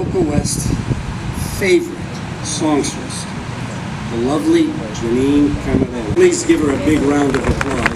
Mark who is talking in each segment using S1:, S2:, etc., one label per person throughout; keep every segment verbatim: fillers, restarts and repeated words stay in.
S1: Boca West favorite songstress, the lovely Jenene Caramielo. Please give her a big round of applause.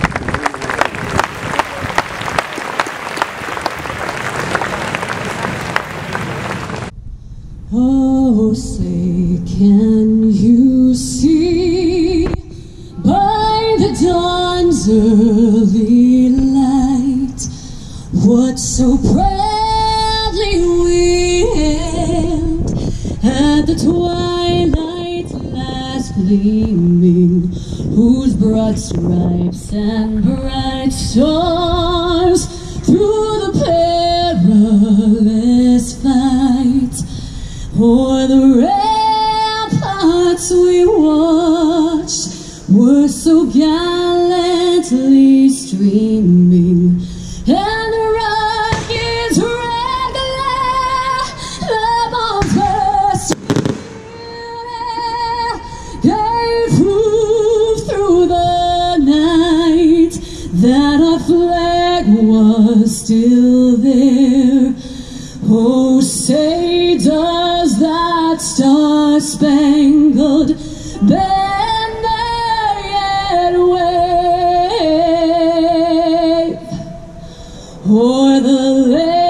S2: Oh, say, can you see by the dawn's early light what so proudly we hailed at the twilight's last gleaming, whose broad stripes and bright stars through the perilous fight o'er the ramparts we watched were so gallantly streaming, and the rocket's red glare above the gave proof through the night that our flag was still there. Oh, say, does that star-spangled banner yet wave o'er the land?